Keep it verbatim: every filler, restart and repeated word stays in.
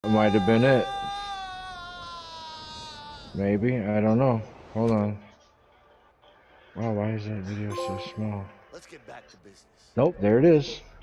That might have been it. Maybe. I don't know. Hold on. Wow, why is that video so small? Let's get back to business. Nope, there it is.